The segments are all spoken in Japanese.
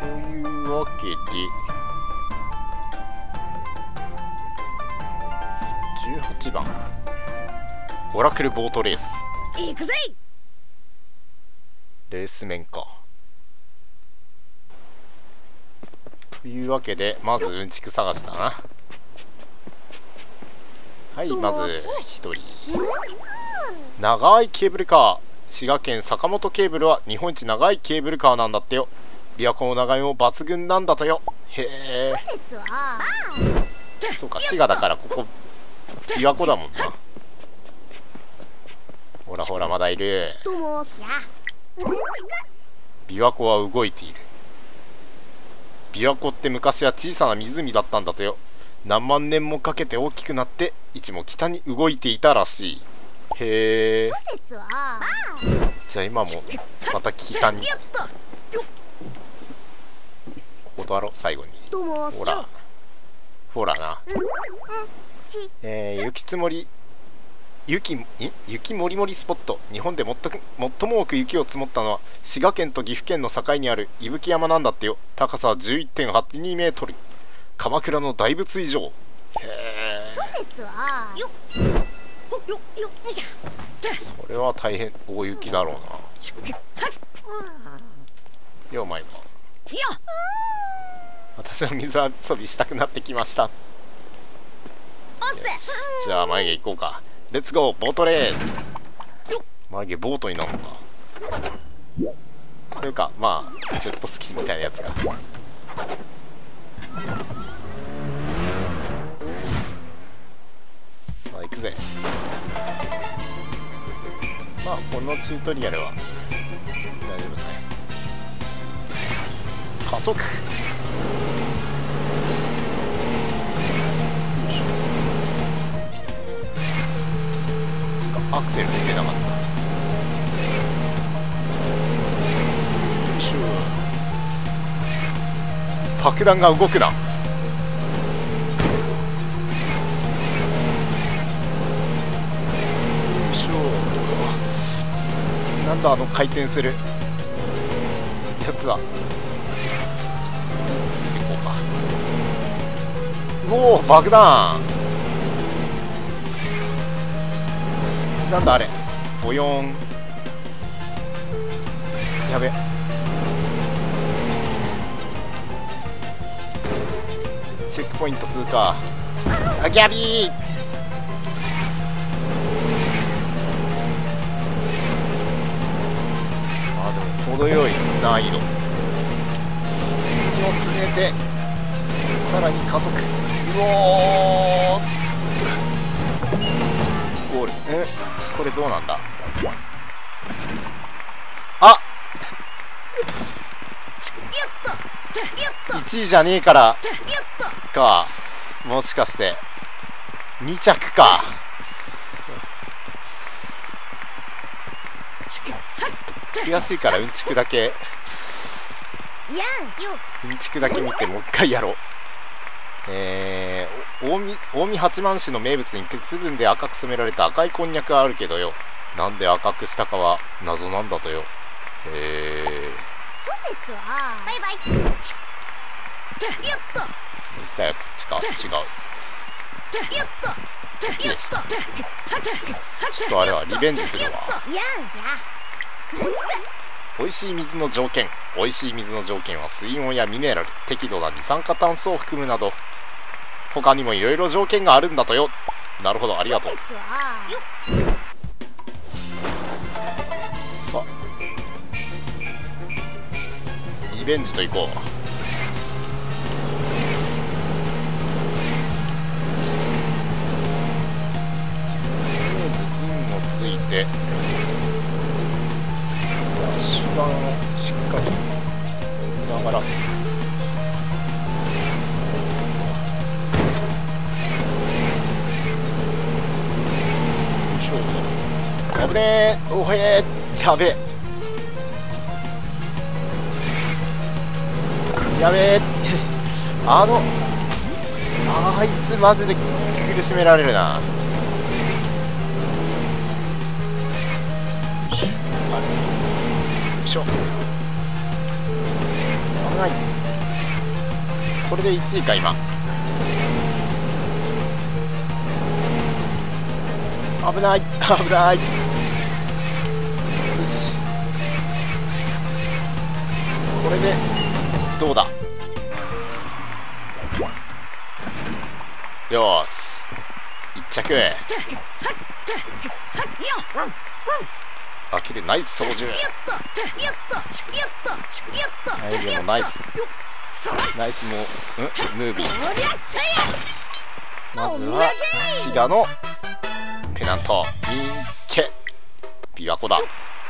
というわけで18番オラクルボートレース。 行くぜ。 レース面か。というわけでまずうんちく探しだな。はい、まず1人。長いケーブルカー。滋賀県坂本ケーブルは日本一長いケーブルカーなんだってよ。琵琶湖の長いも抜群なんだとよ。へえ。そうか、滋賀だからここ琵琶湖だもんな。ほらほら、まだいる。琵琶湖は動いている。琵琶湖って昔は小さな湖だったんだとよ。何万年もかけて大きくなっていつも北に動いていたらしい。へえ。じゃあ今もまた北に。ここだろ最後に。ほらほらな。雪積もり雪もりもりスポット。日本で最も多く雪を積もったのは滋賀県と岐阜県の境にある伊吹山なんだってよ。高さは 11.82 メートル。鎌倉の大仏以上。へえ。それは大変大雪だろうな。ようまいか。私は水遊びしたくなってきました。じゃあ眉毛行こうか。レッツゴーボートレース。眉毛ボートになるのか。というかまあジェットスキーみたいなやつか。さあ行くぜ。まあこのチュートリアルは大丈夫だね。加速。アクセル抜けなかった。よいしょ。爆弾が動くな。よいしょ。なんだあの回転するやつは。ちょっとついていこうか。おお爆弾。なんだあれ。ボヨーン。やべ。チェックポイント通過。あ、ギャビー。あ、でも程よい難易度。気をつけてさらに加速。うおー、ゴール。これどうなんだ。あ1位じゃねえからか。もしかして2着か。悔しいからうんちくだけ見てもう一回やろう。近江八幡市の名物に鉄分で赤く染められた赤いこんにゃくがあるけどよ。なんで赤くしたかは謎なんだとよ。へえ。バイバイ。じゃあこっちか。違う。こっちでした。ちょっとあれはリベンジするわ。美味しい水の条件。美味しい水の条件は水温やミネラル、適度な二酸化炭素を含むなど他にもいろいろ条件があるんだとよ。なるほど、ありがとう。さあリベンジといこう。とりあえず運をついて足盤をしっかり見ながら。危ねえ。おへえ。やべえやべえって。あいつマジで苦しめられるな。よいしょ。危ない。これで1位か今。危ない危ない。よし、これでどうだ。よーし、1着。アキルナイス操縦。はい、でもナイスナイスもムービー。まずは滋賀のペナントミーケ琵琶湖だ。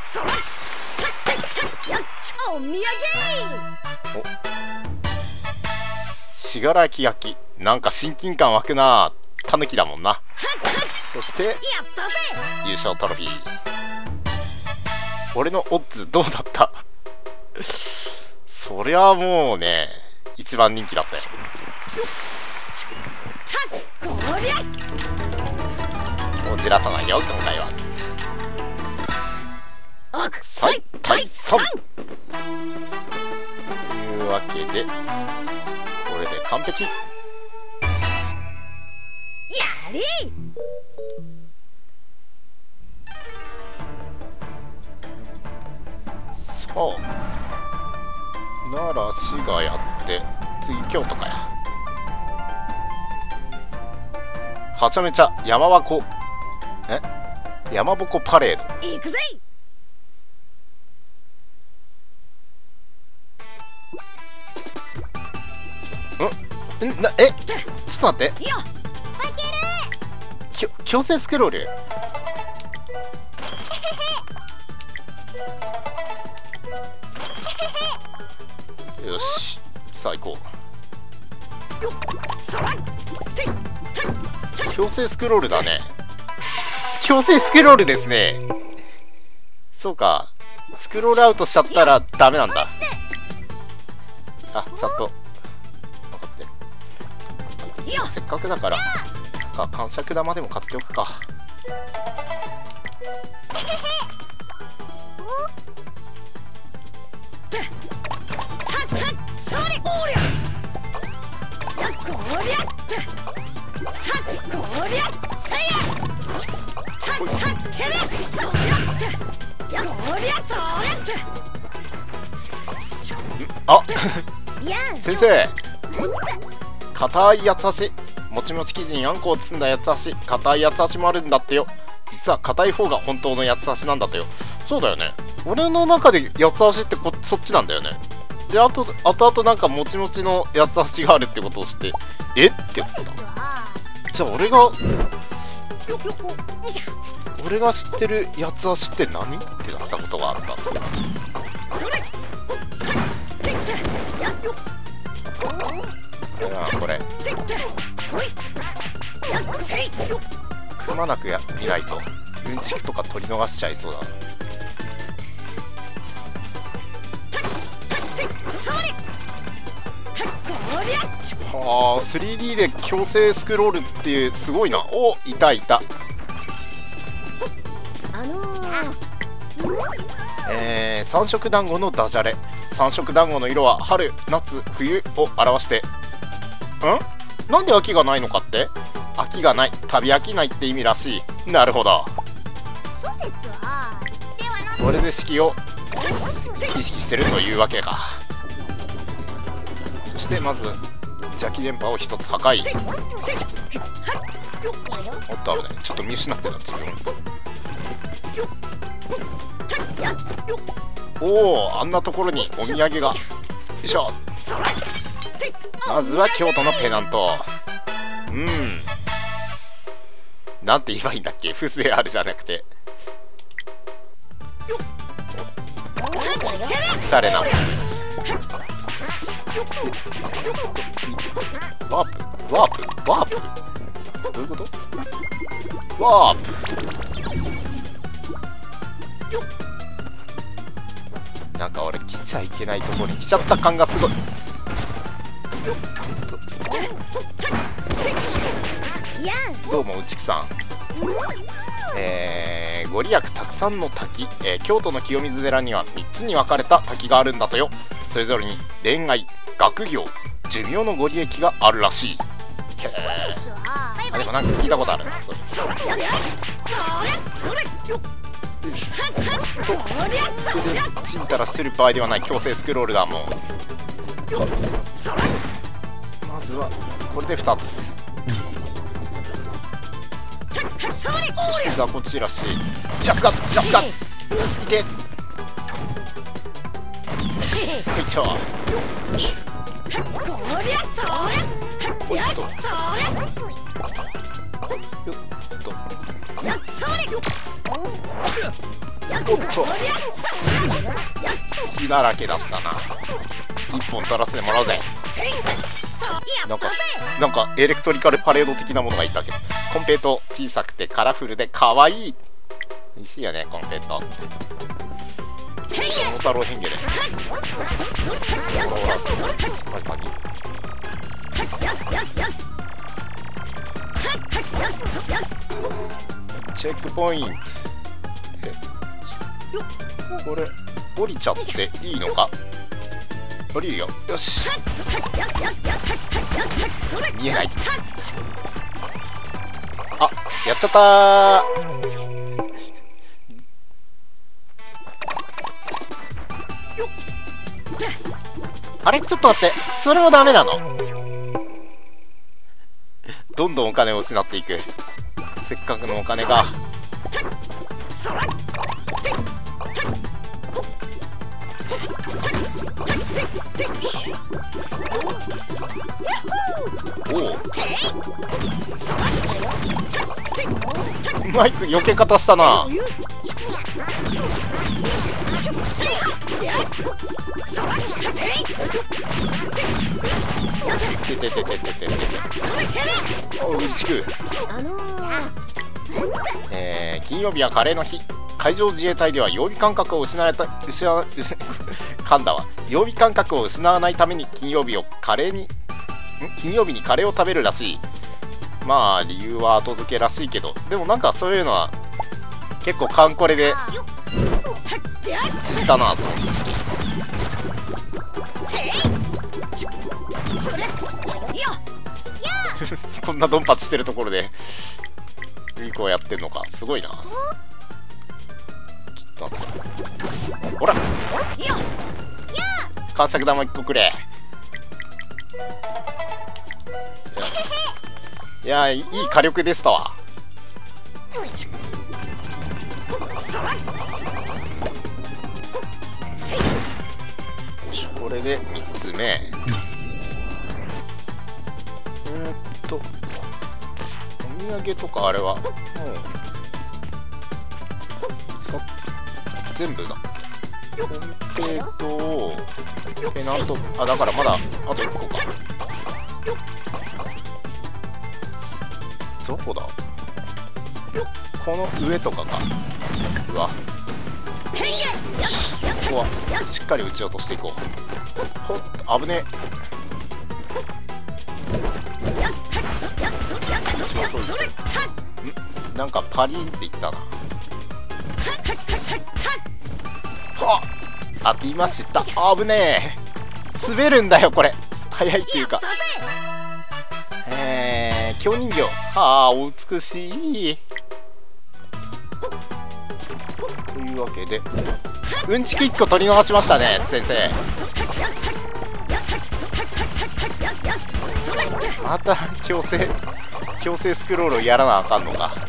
お、信楽焼、なんか親近感湧くな。タヌキだもんな。そして優勝トロフィー。俺のオッズどうだった？そりゃもうね、一番人気だったよ。もうじらさないよ今回は。最大3というわけで、これで完璧。やれ。さあ、奈良市がやって、次京都かや。はちゃめちゃ山箱山鉾パレード。行くぜ。ちょっと待って。強制スクロール。よし、さあ行こう。強制スクロールだね。強制スクロールですね。そうか、スクロールアウトしちゃったらダメなんだ。あ、ちゃんと分かってる。せっかくだから感触玉でも買っておくか。あ先生、硬い八つ橋、もちもち生地にあんこを包んだ八つ橋、硬い八つ橋もあるんだってよ。実は硬い方が本当の八つ橋なんだってよ。そうだよね、俺の中で八つ橋ってそっちなんだよね。で、あとなんかもちもちの八つ橋があるってことを知って、えって思った。じゃあ俺が知ってる八つ橋って何ってなったことがあった。これくまなく見ないとうんちくとか取り逃しちゃいそうだな。はあ、3D で強制スクロールっていう、すごいな。お、いた。三色団子のダジャレ。三色団子の色は春、夏、冬を表して、なんで秋がないのかって？秋がない、旅飽きないって意味らしい。なるほど。これで四季を意識してるというわけか。そしてまず邪気電波を一つ破壊。おっと危ない、ちょっと見失ってた自分。おお、あんなところにお土産が。よいしょ。まずは京都のペナント。なんて言えばいいんだっけ、風情あるじゃなくて、おしゃれな。ワープどういうこと？ワープなんか俺来ちゃいけないところに来ちゃった感がすごい。どうも内木さん。 ご利益たくさんの滝、京都の清水寺には3つに分かれた滝があるんだとよ。それぞれに恋愛、学業、寿命のご利益があるらしい。へえ。でもなんか聞いたことあるなそれ。ちんたらしてる場合ではない。強制スクロールだもん。まずはこれで2つ。そして雑魚散らし、ジャスガいて、はいちょおっと隙だらけだったな。1本取らせてもらうぜ。なんかエレクトリカルパレード的なものがいたけど、コンペイト小さくてカラフルで可愛い。いいしいよねコンペイト。桃太郎変化でチェックポイント。これ降りちゃっていいのか。降りるよ。よし、見えない。あ、やっちゃったー。あれちょっと待って、それもダメなの。どんどんお金を失っていく。せっかくのお金が。おお、うまいく避け方したな。てててててててて、おうちく。金曜日はカレーの日。海上自衛隊では曜日感覚を失わないために金曜日にカレーを食べるらしい。まあ理由は後付けらしいけど、でもなんかそういうのは結構カンコレで知ったな、その知識。こんなドンパチしてるところでリコをやってんのか、すごいな。ちょっと待って、ほら感触玉1個くれ。よし、いや、いい火力でしたわ。よし、これで3つ目。お土産とかあれはもう全部だ。コンペイトをペナント、あ、だからまだあと1個か。どこだ、この上とかか。うわ、ここはしっかり撃ち落としていこう。ほっと危ねえ。なんかパリンっていったな。はっ、当てました。危ねえ、滑るんだよこれ。速いっていうか、京人形。はあ、お美しい。というわけでうんちく1個取り逃しましたね先生。また強制スクロールをやらなあかんのか。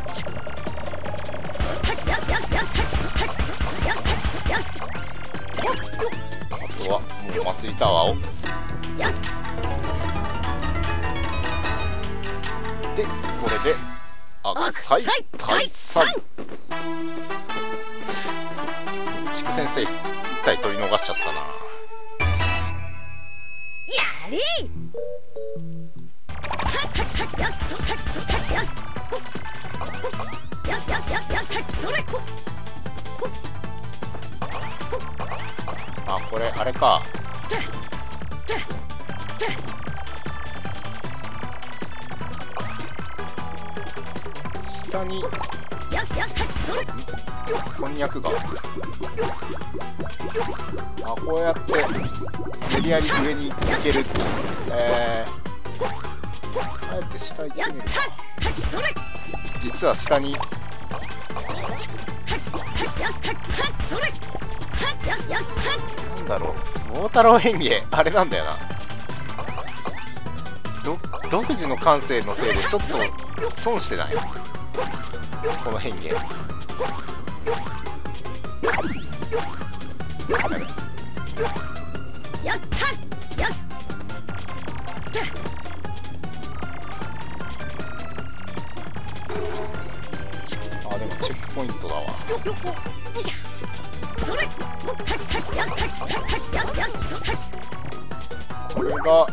あとはもう祭りタワーをで、これで悪祭退散。ちく先生1体取り逃しちゃったな。 やれ。 あ、これあれか。下にこんにゃくがこうやって無理やり上に行けるって。あえて下行ってみるか。実は下になんだろう、桃太郎変化あれなんだよな。独自の感性のせいでちょっと損してないこの変化。でもチェックポイントだわ。これが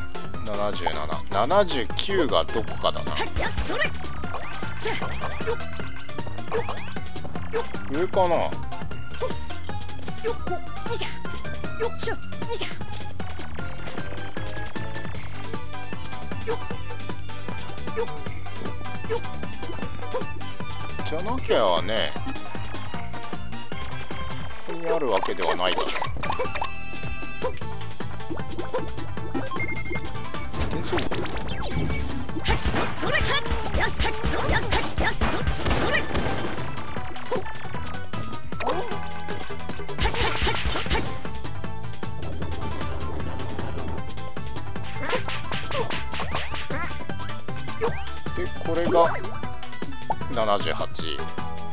7779がどこかだな。上かな。じゃなきゃね、ここにあるわけではないだろう。転送で、これが78。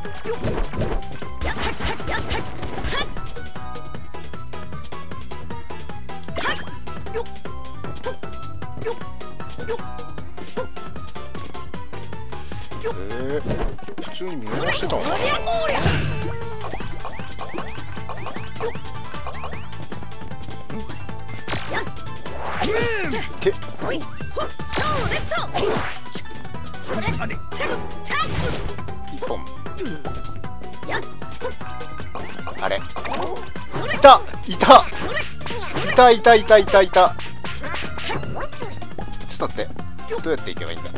普通に見逃してたのかな。て一本あれいたいたいたいたいたいたいた。ちょっと待って、どうやって行けばいいんだ。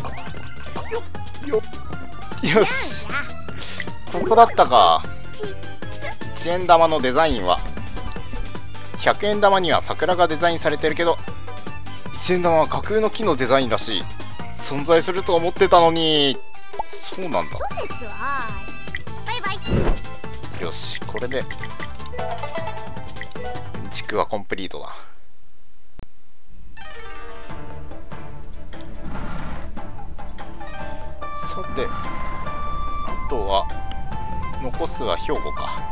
よし、ここだったか。1円玉のデザインは100円玉には桜がデザインされてるけど、1円玉は架空の木のデザインらしい。存在すると思ってたのに。そうなんだ。よし、これで地区はコンプリートだ。さて、あとは残すは兵庫か。